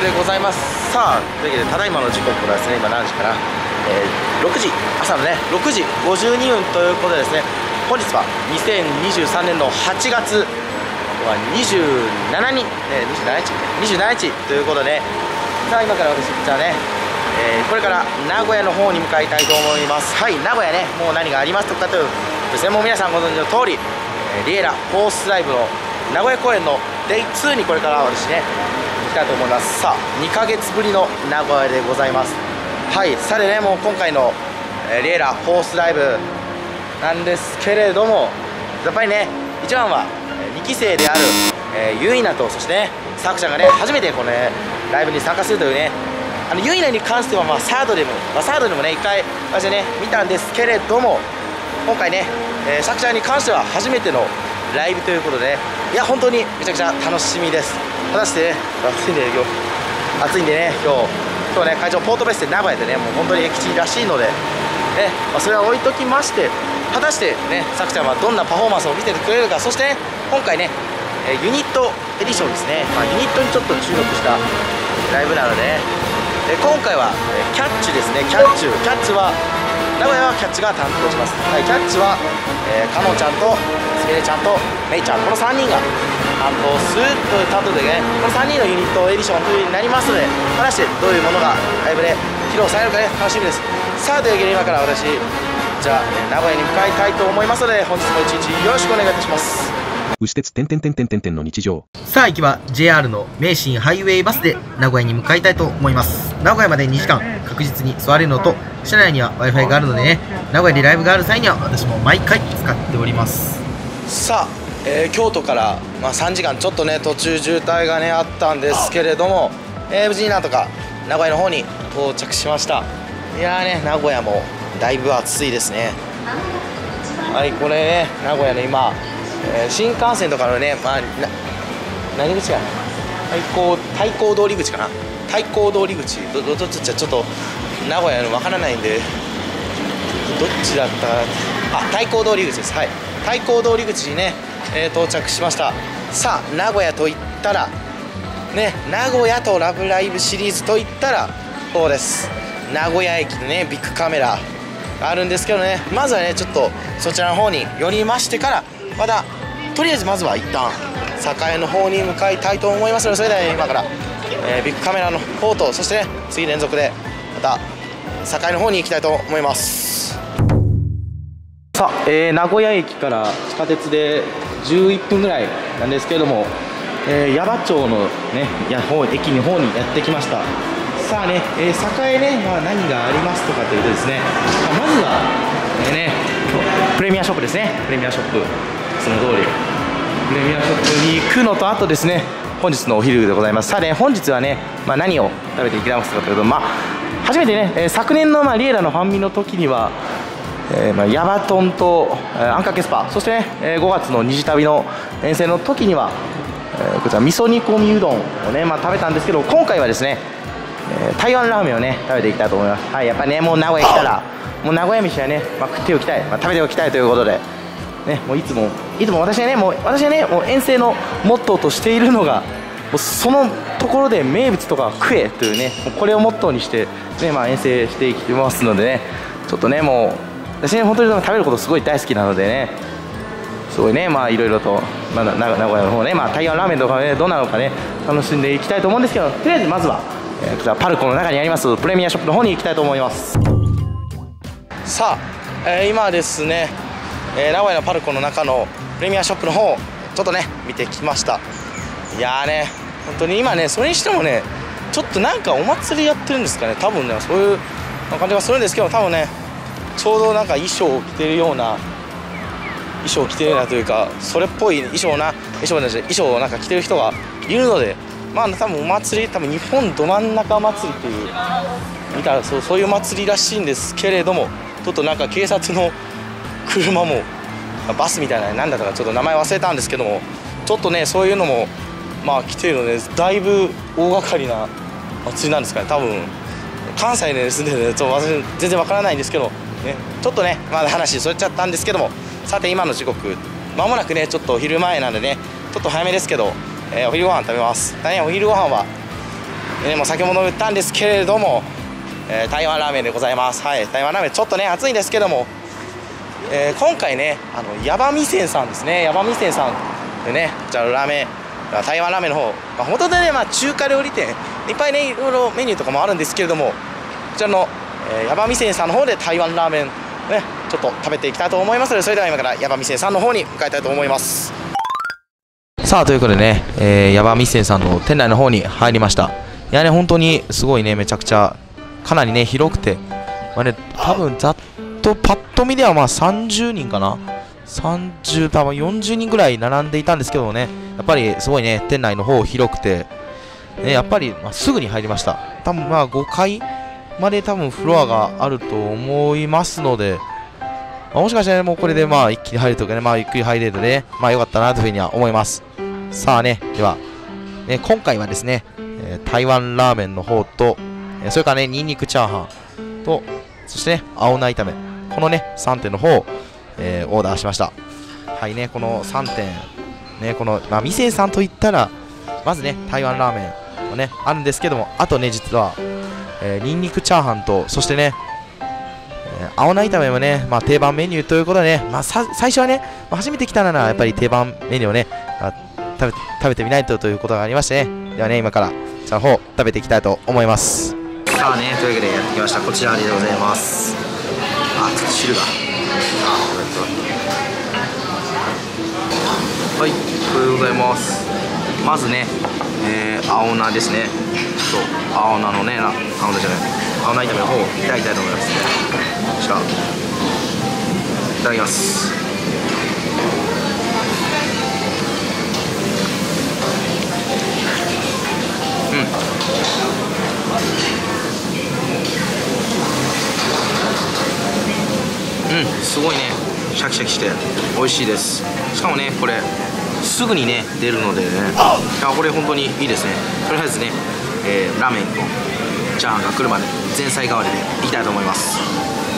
でございます。さあ、というわけでただいまの時刻はですね、今何時かな、6時、朝のね6時52分ということでですね、本日は2023年の8月は27日、27日ということで、さあ今から私じゃあね、これから名古屋の方に向かいたいと思います。はい、名古屋ね、もう何がありますとかというですね、もう皆さんご存知の通り、リエラホースライブの名古屋公演のデイ2にこれから私ね行きたいと思います。さあ2ヶ月ぶりの名古屋でございます。はい、さてね、もう今回のリエラホースライブなんですけれども、やっぱりね一番は2期生であるユイナと、そしてねサクちゃんがね初めてこのねライブに参加するというね、ユイナに関してはサードでもね1回私ね見たんですけれども、今回ねサクちゃんに関しては初めてのライブということで、いや本当にめちゃくちゃ楽しみです。果たしてね、暑いんでね今日ね会場ポートベースで名古屋でねもう本当に駅地らしいのでね、それは置いときまして、果たしてねさくちゃんはどんなパフォーマンスを見せてくれるか。そしてね今回ねユニットエディションですね、ユニットにちょっと注目したライブなのでね、今回はキャッチですね、キャッチは名古屋はキャッチが担当します。はい、キャッチはかのんちゃんとすみれちゃんとめいちゃん、この3人が担当するという担当でね、この3人のユニットエディションという風になりますので、果たしてどういうものがライブで披露されるかね楽しみです。さあというわけで今から私じゃあ名古屋に向かいたいと思いますので、本日も一日よろしくお願いいたします。 牛鉄の日常。 さあ行きは JR の名神ハイウェイバスで名古屋に向かいたいと思います。名古屋まで2時間確実に座れるのと、車内には Wi-Fi があるのでね、名古屋でライブがある際には私も毎回使っております。さあ、京都から、3時間ちょっとね途中渋滞がねあったんですけれども、無事になんとか名古屋の方に到着しました。いやーね、名古屋もだいぶ暑いですね。はい、これね名古屋の今、新幹線とかのね、何口かな、太閤通り口かな、太閤通り口、どっちちょっと名古屋のわからないんで、どっちだったかな、太閤通り口です。はい、太閤通り口にね、到着しました。さあ名古屋といったらね、名古屋とラブライブシリーズといったらそうです、名古屋駅でねビッグカメラがあるんですけどね、まずはねちょっとそちらの方に寄りましてから、とりあえずまずは一旦栄の方に向かいたいと思いますので、それでは今から、ビッグカメラの方と、そしてね次連続でまた栄の方に行きたいと思います。さあ、名古屋駅から地下鉄で11分ぐらいなんですけれども、矢場町のね駅の方にやってきました。さあね、栄ね、何がありますとかというとですね、まずは、プレミアショップですね。プレミアショップ、その通りプレミアショップに行くのと、あとですね本日のお昼でございます。さあね、本日はね、何を食べていきますかというと、初めてね、昨年のリエラのファンミの時にはヤバトンとあんかけスパ、そしてね5月の虹旅の遠征の時にはこちら味噌煮込みうどんをね食べたんですけど、今回はですね台湾ラーメンをね食べていきたいと思います。はい、やっぱりねもう名古屋来たらもう名古屋飯はね、食っておきたい、食べておきたいということでね、もういつも私はねもう遠征のモットーとしているのが、もうそのところで名物とか食えというね、もうこれをモットーにしてね遠征していきますのでね、ちょっとねもう私ね本当に食べることすごい大好きなのでね、すごいねいろいろと名古屋の方ね台湾ラーメンとかねどうなのかね楽しんでいきたいと思うんですけど、とりあえずまずはこちらパルコの中にありますプレミアショップの方に行きたいと思います。さあ、今ですね、名古屋のパルコの中のプレミアショップの方ちょっとね見てきました。いやーね本当に今ねそれにしてもねちょっとなんかお祭りやってるんですかね、多分ねそういう感じがするんですけど、多分ねちょうどなんか衣装を着てるようなというか、それっぽい衣装をなんか着てる人がいるので、多分お祭り、多分日本ど真ん中祭りっていう見たらそういう祭りらしいんですけれども、ちょっとなんか警察の車もバスみたいな何だったかちょっと名前忘れたんですけども、ちょっとねそういうのも来てるので、だいぶ大掛かりな祭りなんですかね。多分関西で住んでるので私全然わからないんですけどね、ちょっとね話それちゃったんですけども、さて今の時刻まもなくねちょっとお昼前なんでねちょっと早めですけど、お昼ご飯食べます。お昼ご飯はもう先ほど言ったんですけれども、台湾ラーメンでございます。はい、台湾ラーメンちょっとね暑いんですけども、今回ねヤバ味仙さんですね。ヤバ味仙さんでね、こちらのラーメン台湾ラーメンの方、本当でね中華料理店いっぱいねいろいろメニューとかもあるんですけれども、こちらの、ヤバ味仙さんの方で台湾ラーメンねちょっと食べていきたいと思いますので、それでは今からヤバ味仙さんの方に向かいたいと思います。さあということでね、ヤバ味仙さんの店内の方に入りました。いやね本当にすごいね、めちゃくちゃかなりね広くて、多分ざっとパッと見では30人かな、30多分40人ぐらい並んでいたんですけどもね、やっぱりすごいね店内の方広くて、ね、やっぱり、すぐに入りました。多分5階まで多分フロアがあると思いますので、もしかしたら、ね、もうこれで一気に入るとかね、ゆっくり入れるとね、良かったなというふうには思います。さあね、では、ね、今回はですね、台湾ラーメンの方と、それからね、ニンニクチャーハンと、そしてね、青菜炒め、このね、3点の方を、オーダーしました。はいね、この3点、ね、この、味仙さんといったら、まずね、台湾ラーメンもね、あるんですけども、あとね、実は、ニンニクチャーハンと、そしてね、青菜炒めもね、定番メニューということでね、最初はね、初めて来たならやっぱり定番メニューをね、食べてみないとということがありましてね、ではね、今からそちらの方食べていきたいと思います。さあね、というわけでやってきました。こちらでございます。ちょっと汁が。はい、これでございます。まずね、青菜ですね。ちょっと青菜のね、青菜じゃない、青菜炒めの方をいただきたいと思います。こちらいただきます。すごいねシャキシャキして美味しいです。しかもねこれすぐにね出るのでね、これ本当にいいですね。とりあえずね、ラーメンとチャーハンが来るまで前菜代わりでいきたいと思います。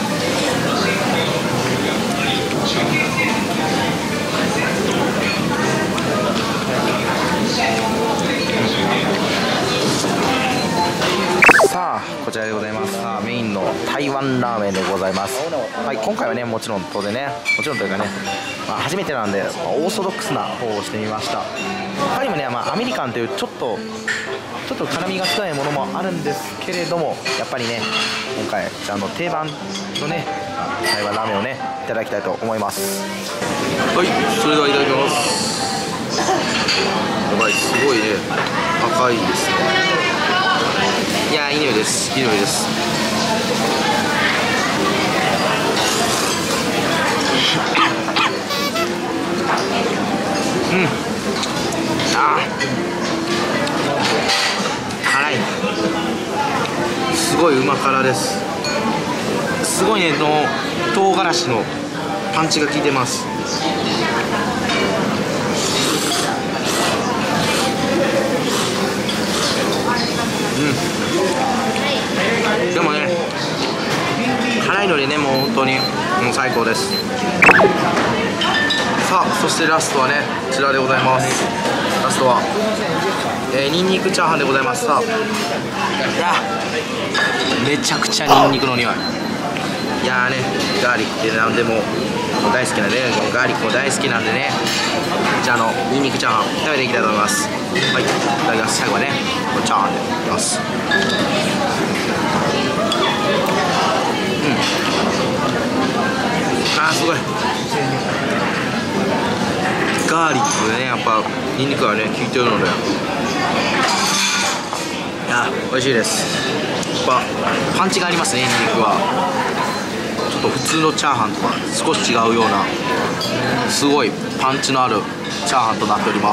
さあこちらでございます。メインの台湾ラーメンでございます。はい、今回はねもちろん当然ね、もちろんというかね、初めてなんでオーソドックスな方をしてみました。他にもね、アメリカンというちょっと辛みが少ないものもあるんですけれども、やっぱりね今回定番のね台湾ラーメンをねいただきたいと思います。はい、それではいただきます。やばい、すごいね赤いですね。いやー、いい匂いです。いい匂いです。辛い。すごいうま辛です。すごいね唐辛子のパンチが効いてます。でもね辛いのでね、もう本当に最高です。さあそしてラストはねこちらでございます。ラストは、ニンニクチャーハンでございます。さあ、いやめちゃくちゃニンニクの匂い。いやーね、ガーリックってなんでも大好きなんで、ガーリックも大好きなんでね、じゃあニンニクチャーハン食べていきたいと思います。はい、いただきます。最後はねこのチャーハンでいきます。すごいガーリックでね、やっぱニンニクがね効いてるので、美味しいです。やっぱパンチがありますね、ニンニクは。ちょっと普通のチャーハンとは少し違うようなすごいパンチのあるチャーハンとなっております。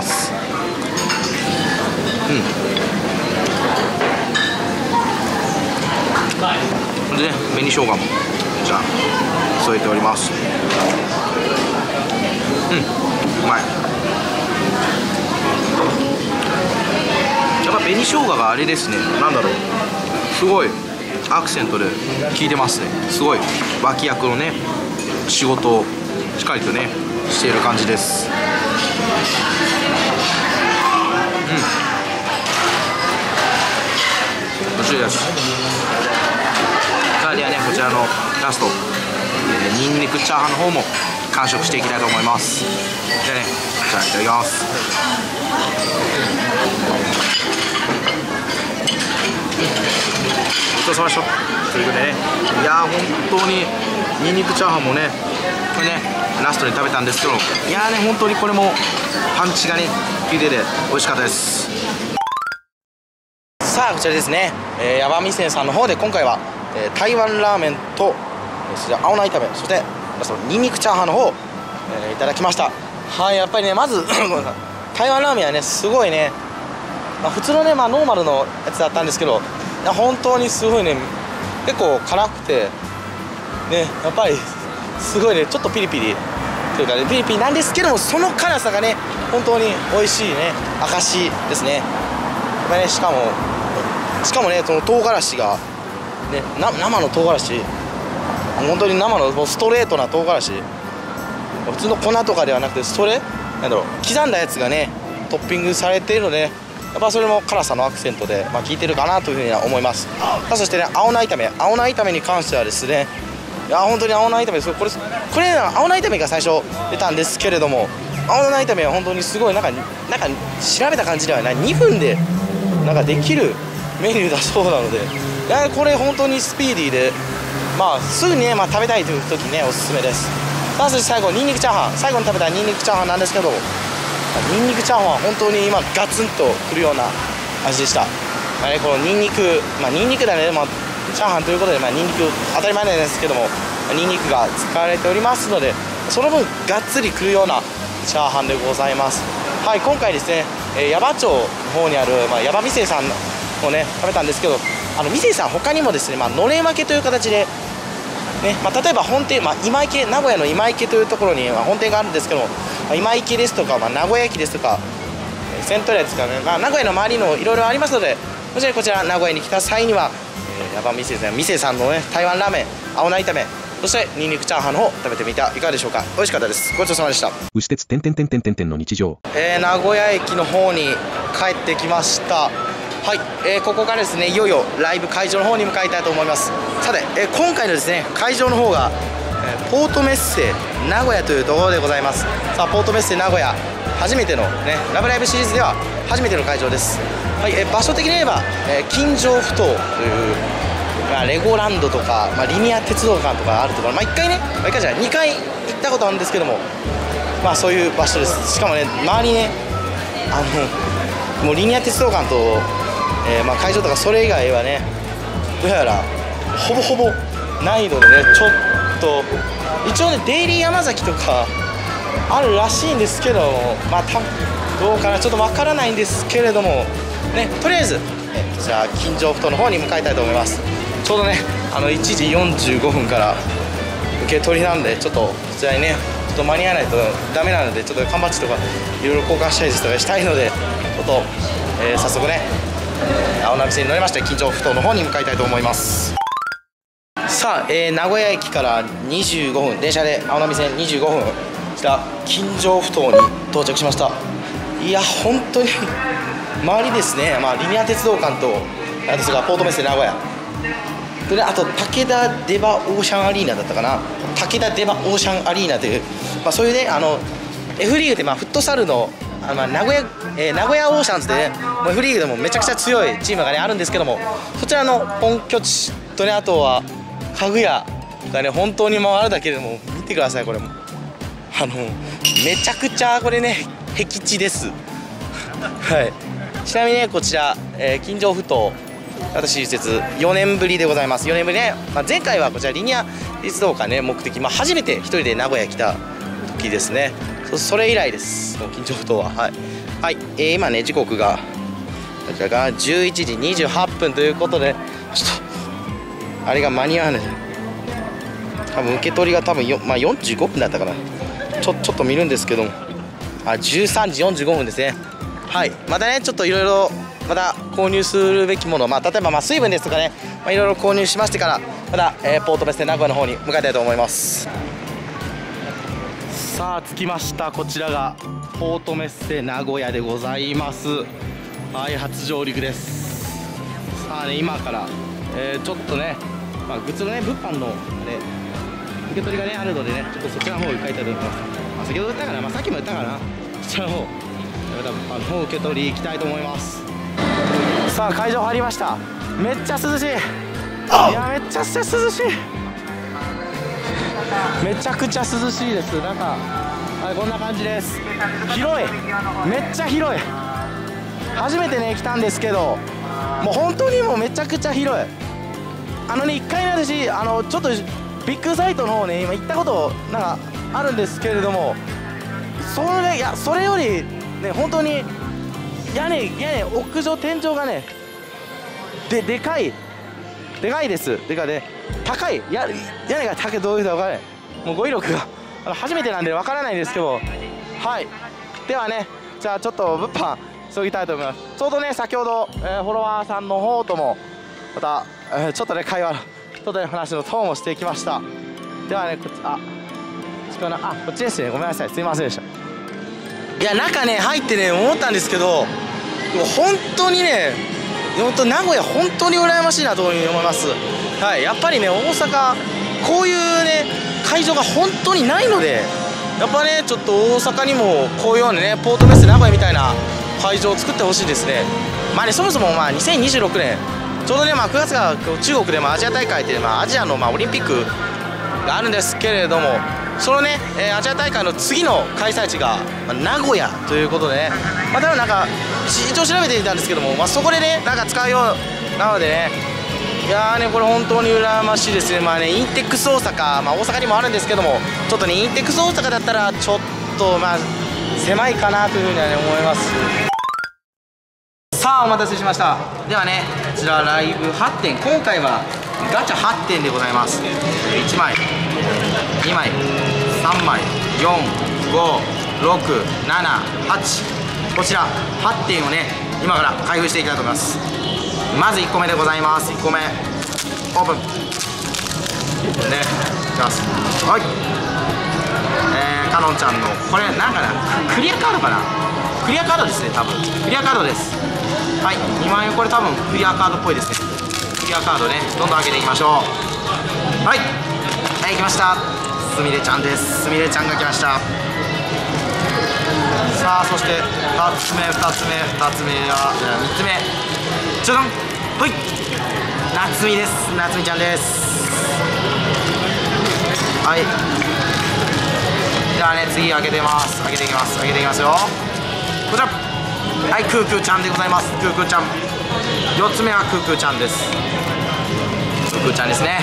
でね、紅生姜もじゃあ添えております。うまい。やっぱ紅生姜があれですね、なんだろう、すごいアクセントで効いてますね。すごい脇役のね仕事をしっかりとねしている感じです。 途中です。さあではね、こちらのラスト、ニンニクチャーハンの方も完食していきたいと思います。じゃあね、こちらいただきます。ごちそうさまでしたということでね、いやー本当にニンニクチャーハンもね、これねラストに食べたんですけど、いやーね本当にこれもパンチがね効いてて美味しかったです。さあこちらですね、ヤバ味仙さんの方で今回は、台湾ラーメンとそして青菜炒め、そしてラストニンニクチャーハンの方、いただきました。はい、やっぱりねまず台湾ラーメンはねすごいね、普通のねノーマルのやつだったんですけど、本当にすごいね結構辛くてね、やっぱりすごいねちょっとピリピリというかねピリピリなんですけども、その辛さがね本当に美味しいね証ですね。やっぱりねしかもねその唐辛子がね生の唐辛子、本当に生のもうストレートな唐辛子、普通の粉とかではなくてなんだろう刻んだやつがねトッピングされているので、やっぱそれも辛さのアクセントで、効いてるかなというふうには思います。そしてね青菜炒めに関してはですね、いや本当に青菜炒めです。これ青菜炒めが最初出たんですけれども、青菜炒めは本当にすごいなんか調べた感じではない2分でなんかできるメニューだそうなので、いやこれ本当にスピーディーで、すぐにね、食べたいという時にねおすすめです。そして最後ニンニクチャーハン、最後に食べたニンニクチャーハンなんですけど、ニンニクチャーハンは本当に今ガツンとくるような味でした。このニンニクだね、チャーハンということで、ニンニク当たり前なんですけども、ニンニクが使われておりますので、その分がっつりくるようなチャーハンでございます。はい、今回ですね、矢場町の方にある、矢場味仙さんをね食べたんですけど、味仙さん他にもですね、のれん分けという形でね、例えば本店、今池、名古屋の今池というところに本店があるんですけども、今池ですとか、名古屋駅ですとか、セントレアですかね、名古屋の周りのいろいろありますので、もしこちら名古屋に来た際には、ヤバ味仙さんのね台湾ラーメン、青菜炒め、そしてニンニクチャーハンの方食べてみてはいかがでしょうか。美味しかったです。ごちそうさまでした。 牛鉄の日常。 名古屋駅の方に帰ってきました。はい、ここからですねいよいよライブ会場の方に向かいたいと思います。さて、今回のですね会場の方が、ポートメッセ名古屋というところでございます。さあポートメッセ名古屋初めてのねラブライブシリーズでは初めての会場です。はい、場所的に言えば、金城ふ頭という、レゴランドとか、リニア鉄道館とかあるところ、1回ね1回じゃない2回行ったことあるんですけども、そういう場所です。しかもね周りねもうリニア鉄道館と会場とかそれ以外はねどうやらほぼほぼないのでね、ちょっと一応ねデイリー山崎とかあるらしいんですけども、どうかなちょっとわからないんですけれどもね、とりあえずこちら金城ふ頭の方に向かいたいと思います。ちょうどね1時45分から受け取りなんで、ちょっとこちらにねちょっと間に合わないとダメなので、ちょっと缶バッジとかいろいろ交換したりですとかしたいので、ちょっと、早速ね青波線に乗りまして金城ふ頭の方に向かいたいと思います。さあ、名古屋駅から25分電車で青波線25分こちら金城ふ頭に到着しました。いや本当に周りですね、リニア鉄道館とあとそれからポートメッセ名古屋で、あと武田デバオーシャンアリーナだったかな、武田デバオーシャンアリーナという、そういうねF リーグでフットサルの名古屋オーシャンズでねもう F リーグでもめちゃくちゃ強いチームがねあるんですけども、そちらの本拠地とね、あとは家具屋がね本当に回るだけでも見てください。これもめちゃくちゃこれね僻地ですはい、ちなみにねこちら、金城ふ頭私施設4年ぶりでございます。4年ぶりね、前回はこちらリニア鉄道館ね目的、初めて一人で名古屋来た時ですね。それ以来です、金城ふ頭は。はい、今ね時刻がこちらが11時28分ということで、ちょっとあれが間に合わない、多分受け取りが45分だったかな、ちょっと見るんですけども、13時45分ですね。はい、またねちょっといろいろまた購入するべきもの、例えば水分ですとかね、いろいろ購入しましてからまた、ポートメッセ名古屋の方に向かいたいと思います。さあ着きました。こちらがポートメッセ名古屋でございます。はい、初上陸です。 さあね、今から、ちょっとね、まあ、グッズのね、物販の、ね、受け取りがね、あるのでね、ちょっとそちらの方を書いていただきます。まあ、先ほど言ったかな、まあ、さっきも言ったかな、そちらの方、物販の方を受け取り行きたいと思います。さあ、会場入りました。めっちゃ涼しい。いや、めっちゃ涼しい。めちゃくちゃ涼しいです。なんか、はい、こんな感じです。広い。めっちゃ広い。初めてね、来たんですけど、もう本当にもうめちゃくちゃ広い。1回ね、私ちょっとビッグサイトの方ね、今行ったことなんかあるんですけれども、それよりね、本当に屋根屋上天井がね、でかいです。でかいで高い、屋根が高い、どういうことか分からない。もう語彙力が初めてなんで分からないんですけど、はい。ではね、じゃあちょっと物販急ぎたいと思います。ちょうどね、先ほど、フォロワーさんの方ともまた、ちょっとね、会話のちょっとね、話のトーンをしてきました。ではね、こっちですね。ごめんなさい、すいませんでした。いや、中ね入ってね思ったんですけど、本当にね、本当名古屋本当に羨ましいなというふうに思います。はい、やっぱりね、大阪こういうね会場が本当にないので、やっぱね、ちょっと大阪にもこういうようなね、ポートメッセ名古屋みたいな会場を作ってほしいですね。まあね、そもそもまあ2026年ちょうどね、まあ9月が中国でもアジア大会っていう、まあアジアのまあオリンピックがあるんですけれども、そのね、アジア大会の次の開催地が、名古屋ということでね、まあ多分なんか一応調べてみたんですけども、まあそこでねなんか使うようなのでね、いやーね、これ本当に羨ましいですね。まあね、インテックス大阪、まあ大阪にもあるんですけども、ちょっとねインテックス大阪だったらちょっとまあ狭いかなというふうにはね思います。さあ、お待たせしました。ではね、こちらライブ8点、今回はガチャ8点でございます。1枚2枚3枚4、5、6、7、8、こちら8点をね今から開封していきたいと思います。まず1個目でございます。1個目オープンね、いきます。はい、カノンちゃんのこれなんかな、クリアカードかな、クリアカードですね、多分クリアカードです。はい、2万円、これ多分クリアカードっぽいですね。クリアカードね、どんどん開けていきましょう。はい、はい、来ました。すみれちゃんです。すみれちゃんが来ました。さあ、そして2つ目は、3つ目、じゃじゃん、ほい、夏美です。夏美ちゃんです。はい、ではね、次開けてます。開けていきますよ。こちら、はい、クークーちゃんでございます。クークーちゃん、4つ目はクークーちゃんです。クークーちゃんですね。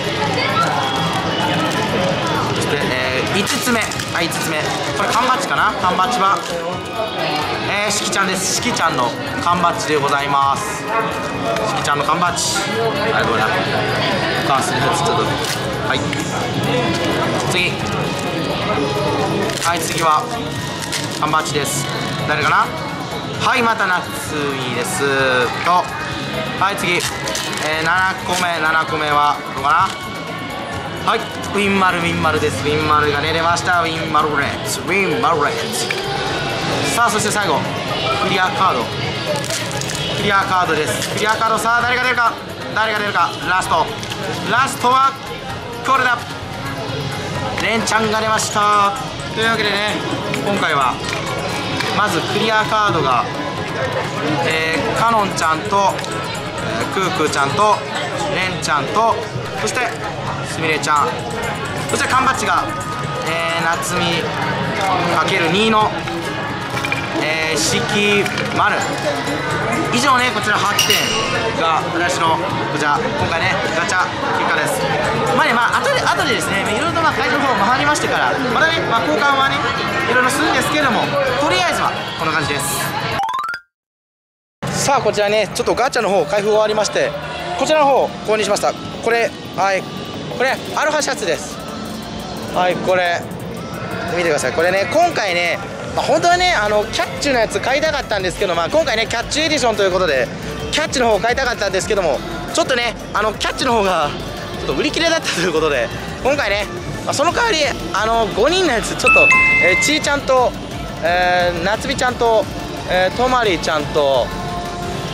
そして、5つ目、はい、5つ目、これ缶バッジかな。缶バッジはしきちゃんです。しきちゃんの缶バッジでございます。しきちゃんの缶バッジ、はい、どうだ、お母さんのやつちょっと、はい、次、はい、次は缶バッジです。誰かな。はい、また夏美ですと、はい、次、7個目はどうかな。はい、ウィンマルです。ウィンマルがね出ました。ウィンマルレッツ。さあ、そして最後クリアカードです。クリアカード、さあ誰が出るか。ラストはこれだ。レンちゃんが出ました。というわけでね、今回はまずクリアカードが、カノンちゃんと、クークーちゃんとレンちゃんと、そしてすみれちゃん、そして缶バッジが、夏美 ×2 の、四季丸、以上ね、こちら8点が私のこちら今回ねガチャ結果です。まあね、まあ後でですね、いろいろと会場の方回りましてからまたね、まあ、交換はねいろいろするんですけれども、とりあえずはこんな感じです。さあ、こちらね、ちょっとガチャの方開封終わりまして、こちらの方購入しました。これ、はい、これアロハシャツです。はい、これ見てください。これね、今回ね、まあ、本当はねキャッチのやつ買いたかったんですけど、まあ、今回ねキャッチエディションということでキャッチの方買いたかったんですけども、ちょっとねキャッチの方がちょっと売り切れだったということで、今回ね、まあ、その代わり5人のやつちょっと、ちーちゃんと、夏美ちゃんと、とまりちゃんと、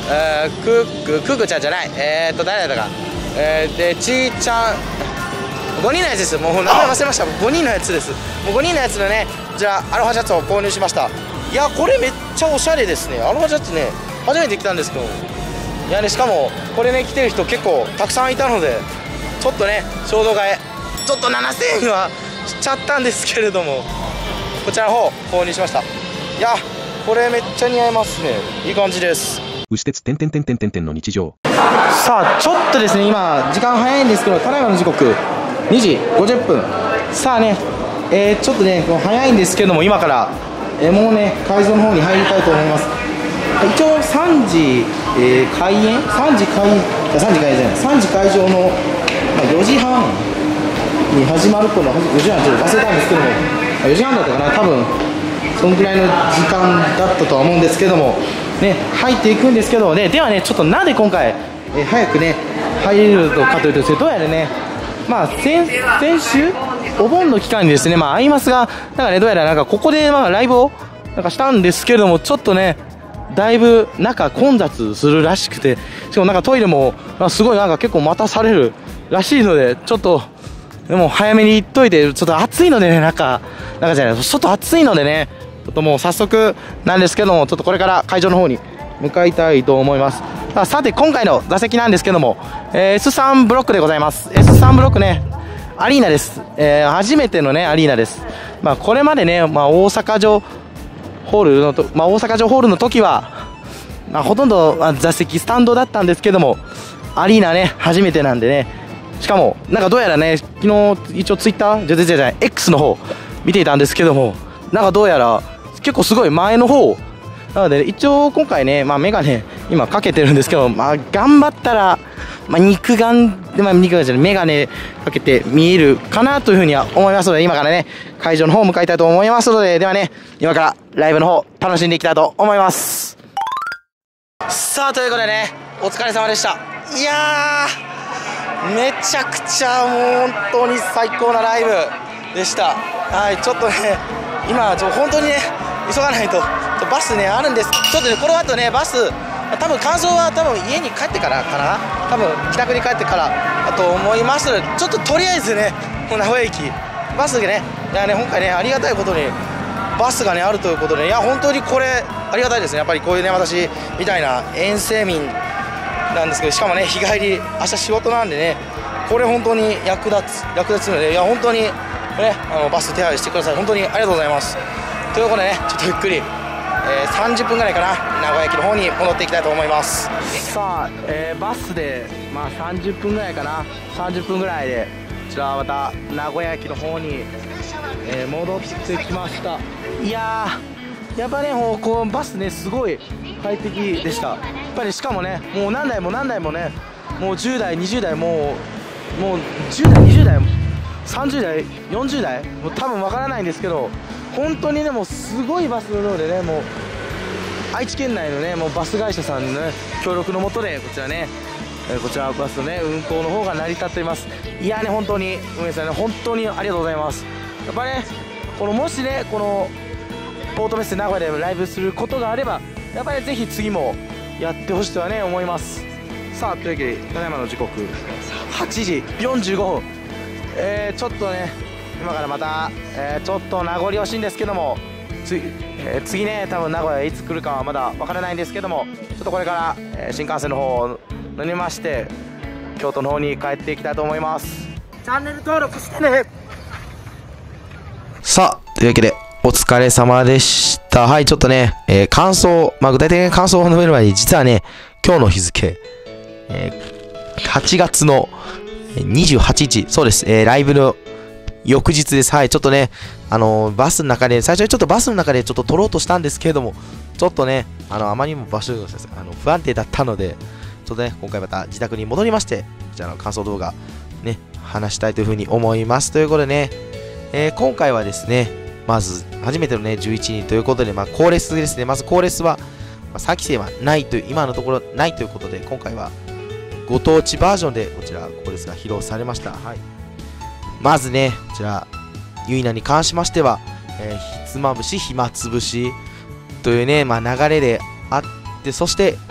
クックちゃんじゃない、誰だったか、でちーちゃん、5人のやつです。もう名前忘れました。5人のやつです。もう5人のやつのね、じゃあアロハシャツを購入しました。いや、これめっちゃおしゃれですね。アロハシャツね、初めて着たんですけど、いやね、しかもこれね着てる人結構たくさんいたので、ちょっとね衝動買い、ちょっと7000円はしちゃったんですけれども、こちらの方購入しました。いや、これめっちゃ似合いますね。いい感じです。 牛鉄の日常。 さあ、ちょっとですね、今時間早いんですけど、ただいまの時刻2時50分。さあね、ちょっとね早いんですけども、今から、もうね会場の方に入りたいと思います。一応3時、開演、3時開演じゃない、3時会場の、4時半に始まるとの、4時半ちょっと忘れたんですけども、4時半だったかな、多分そのくらいの時間だったとは思うんですけどもね、入っていくんですけどね。ではね、ちょっとなんで今回、早くね入れるのかというとですね、どうやらね、先週お盆の期間にですね、アイマスがなんかね、どうやらなんかここでライブをなんかしたんですけれども、ちょっとねだいぶ中混雑するらしくて、しかもなんかトイレもすごいなんか結構待たされるらしいので、ちょっとでも早めに行っといて、ちょっと暑いのでね、中じゃない、外暑いのでね、ちょっともう早速なんですけども、ちょっとこれから会場の方に向かいたいと思います。さて今回の座席なんですけども、S3 ブロックでございます。 S3 ブロックね、アリーナです。初めてのねアリーナです。これまでね、大阪城ホールの大阪城ホールの時は、ほとんど座席スタンドだったんですけども、アリーナね初めてなんでね、しかもなんかどうやらね、昨日一応ツイッターじゃない X の方見ていたんですけども、なんかどうやら結構すごい前の方なので、一応今回ね、メガネ今かけてるんですけど、頑張ったら、肉眼で、肉眼じゃない、メガネかけて見えるかなというふうには思いますので、今からね会場の方向かいたいと思いますので、ではね、今からライブの方楽しんでいきたいと思います。さあ、ということでね、お疲れ様でした。いやー、めちゃくちゃもう本当に最高なライブでした。はい、ちょっとね今本当にね急がないと、バスねあるんです。ちょっとねこの後ねバス、多分感想は多分家に帰ってからかな、多分自宅に帰ってからだと思いますので、ちょっととりあえずね名古屋駅バスがね、いやね今回ねありがたいことにバスがねあるということで、いや本当にこれありがたいですね。やっぱりこういうね私みたいな遠征民なんですけど、しかもね日帰り、明日仕事なんでね、これ本当に役立つので、いや本当にねバス手配してください。本当にありがとうございます。ということでね、ちょっとゆっくり、30分ぐらいかな、名古屋駅の方に戻っていきたいと思います。さあ、バスで30分ぐらいかな、30分ぐらいでこちらまた名古屋駅の方に、戻ってきました。いやー、やっぱねこうバスねすごい快適でした。やっぱりしかもねもう何台もね、もう10台20台もう10台20台30台40台もう多分わからないんですけど、本当にねもうすごいバスの量でね、もう愛知県内のねもうバス会社さんのね協力のもとでこちらね、こちらバスのね運行の方が成り立っています。いやね本当に運営さんね本当にありがとうございます。やっぱねもしねこのポートメッセ名古屋でライブすることがあれば、やっぱりぜひ次もやってほしいとはね思います。さあというわけでただいまの時刻8時45分、ちょっとね今からまた、ちょっと名残惜しいんですけども、次ね多分名古屋いつ来るかはまだわからないんですけども、ちょっとこれから、新幹線の方を乗りまして京都の方に帰っていきたいと思います。チャンネル登録してね。さあというわけでお疲れ様でした。はい、ちょっとね、感想、具体的な感想を述べる前に、実はね今日の日付、8月の28日、そうです、ライブの翌日です。はい、ちょっとね、バスの中で、最初にちょっとバスの中でちょっと撮ろうとしたんですけれども、ちょっとね、あまりにも場所が不安定だったので、ちょっとね、今回また自宅に戻りまして、こちらの感想動画、ね、話したいというふうに思います。ということでね、今回はですね、まず、初めてのね、11人ということで、コーレスですね。まずコーレスは、3期生はないという、今のところないということで、今回は、ご当地バージョンで、こちら、コーレスが披露されました。はい。まずね、こちら、ゆいなに関しましては、ひつまぶし、暇つぶしというね、流れであって、そして、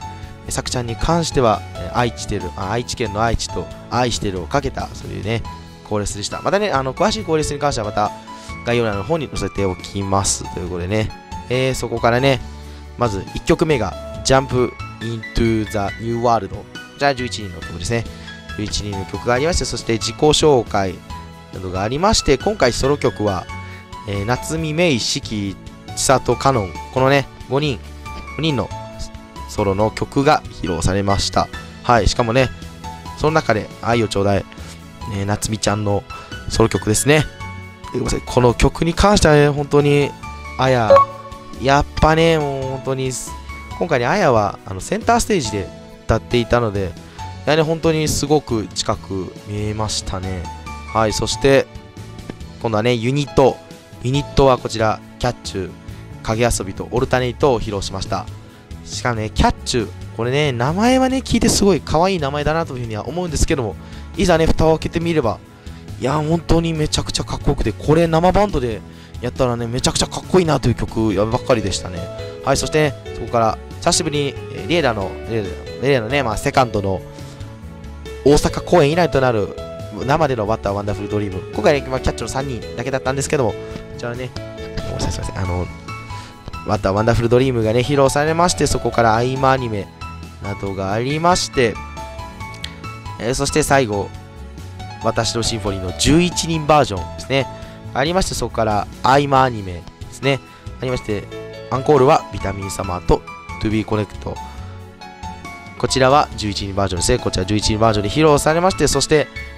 さくちゃんに関しては、愛知県の愛知と愛してるをかけた、そういうね、コーレスでした。またね、詳しいコーレスに関してはまた概要欄の方に載せておきます。ということでね、そこからね、まず1曲目が Jump into the New World。じゃあ11人の曲ですね。11人の曲がありまして、そして自己紹介などがありまして、今回ソロ曲は、夏見めい、四季、千里、かのん、このね、5人のソロの曲が披露されました。はい、しかもね、その中で愛をちょうだい、夏美ちゃんのソロ曲ですね。この曲に関してはね、本当に、やっぱね、もう本当に、今回ね、はセンターステージで歌っていたので、本当にすごく近く見えましたね。はい、そして、今度はね、ユニットはこちら、キャッチュ、影遊びとオルタネイトを披露しました。しかもね、キャッチュ、これね、名前はね、聞いてすごい可愛い名前だなというふうには思うんですけども、いざね、蓋を開けてみれば、本当にめちゃくちゃかっこよくて、これ生バンドでやったらね、めちゃくちゃかっこいいなという曲ばっかりでしたね。はい、そして、ね、そこから、久しぶりに、リエラのね、セカンドの大阪公演以来となる生でのバッターワンダフルドリーム。今回ね、キャッチの3人だけだったんですけども、じゃあね、すいません、バッターワンダフルドリームがね、披露されまして、そこから合間アニメなどがありまして、そして最後、私のシンフォニーの11人バージョンですね。ありまして、そこから合間アニメですね。ありまして、アンコールはビタミンサマーと To Be Connect。こちらは11人バージョンですね。こちら11人バージョンで披露されまして、そして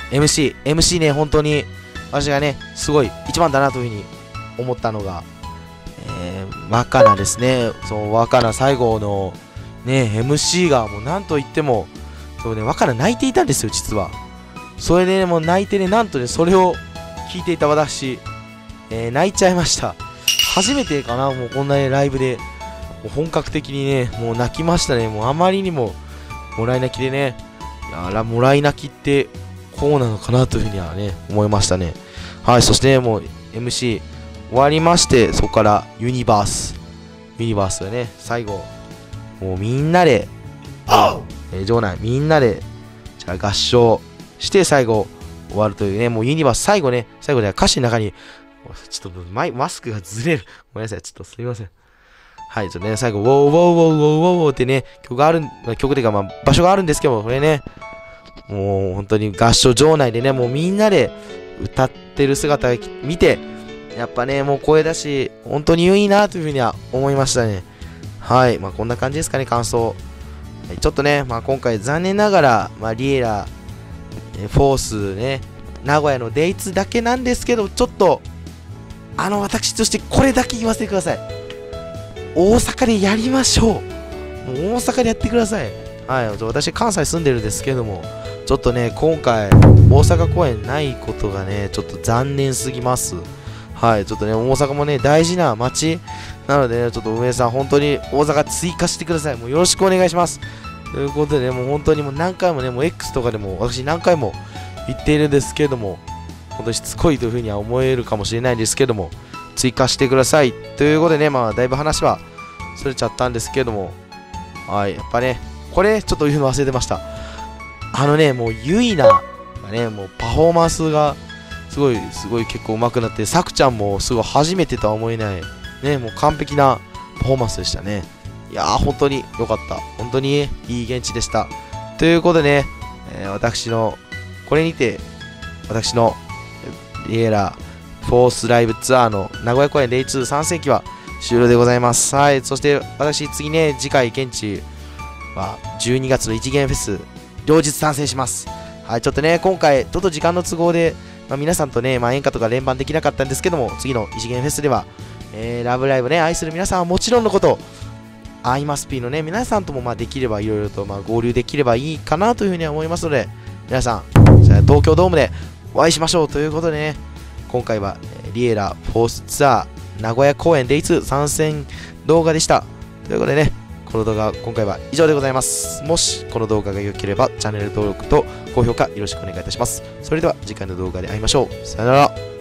MC ね、本当に私がね、すごい一番だなというふうに思ったのが、若菜ですね。そう、若菜最後のね、MC がもうなんといっても、そうね、若菜泣いていたんですよ、実は。それでね、もう泣いてね、なんとね、それを聞いていた私、泣いちゃいました。初めてかな、もうこんなね、ライブで、もう本格的にね、もう泣きましたね。もうあまりにも、もらい泣きでね、もらい泣きってこうなのかなというふうにはね、思いましたね。はい、そしてね、もう MC 終わりまして、そこからユニバースがね、最後、もうみんなで、場内みんなで合唱して最後終わるというね、もうユニバース最後で歌詞の中に、ちょっとマスクがずれる。ごめんなさい、ちょっとすみません。はい、ちょっとね、最後、ウォーウォーウォーウォーウォーってね、曲でか、場所があるんですけども、これね、もう本当に合唱場内でね、もうみんなで歌ってる姿を見て、やっぱね、もう声出し、本当にいいなというふうには思いましたね。はい、こんな感じですかね、感想。ちょっとね、今回残念ながら、リエラ、フォースね、名古屋のデイツだけなんですけど、ちょっと、私としてこれだけ言わせてください。大阪でやりましょう。もう大阪でやってください。はい、私関西住んでるんですけども、ちょっとね、今回、大阪公演ないことがね、ちょっと残念すぎます。はい、ちょっとね、大阪もね、大事な街なのでね、ちょっと運営さん、本当に大阪追加してください。もうよろしくお願いします。ということでね、もう本当にもう何回もね、もう X とかでも私何回も言っているんですけども、本当にしつこいというふうには思えるかもしれないですけども、追加してください。ということでね、だいぶ話はそれちゃったんですけども、はい、やっぱね、これ、ちょっと言うの忘れてました。もう、ゆいながね、もうパフォーマンスが、すごい結構上手くなって、さくちゃんもすごい初めてとは思えない、ね、もう完璧なパフォーマンスでしたね。いやー、本当に良かった。本当にいい現地でした。ということでね、これにて、私の、リエラ、フォースライブツアーの名古屋公演デイ2参戦期は終了でございます。はい。そして私次ね、次回現地は12月の一元フェス、両日参戦します。はい。ちょっとね、今回、ちょっと時間の都合で、皆さんとね、演歌とか連番できなかったんですけども、次の一元フェスでは、ラブライブね、愛する皆さんはもちろんのこと、アイマスピーのね、皆さんともできればいろいろと合流できればいいかなというふうには思いますので、皆さん、東京ドームでお会いしましょうということでね、今回はリエラフォースツアー名古屋公演デイ2参戦動画でした。ということでね、この動画今回は以上でございます。もしこの動画が良ければチャンネル登録と高評価よろしくお願いいたします。それでは次回の動画で会いましょう。さよなら。